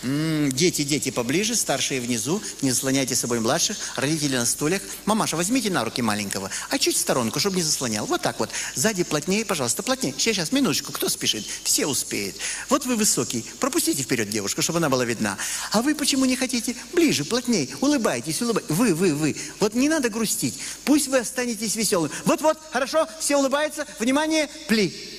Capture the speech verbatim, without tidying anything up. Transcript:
М-м, дети, дети поближе, старшие внизу, не заслоняйте с собой младших, родители на стульях. Мамаша, возьмите на руки маленького, а чуть в сторонку, чтобы не заслонял. Вот так вот. Сзади плотнее, пожалуйста, плотнее. Сейчас, сейчас, минуточку, кто спешит? Все успеют. Вот вы высокий, пропустите вперед девушку, чтобы она была видна. А вы почему не хотите? Ближе, плотнее, улыбайтесь, улыбайтесь. Вы, вы, вы. Вот не надо грустить. Пусть вы останетесь веселым. Вот-вот, хорошо, все улыбаются. Внимание, пли.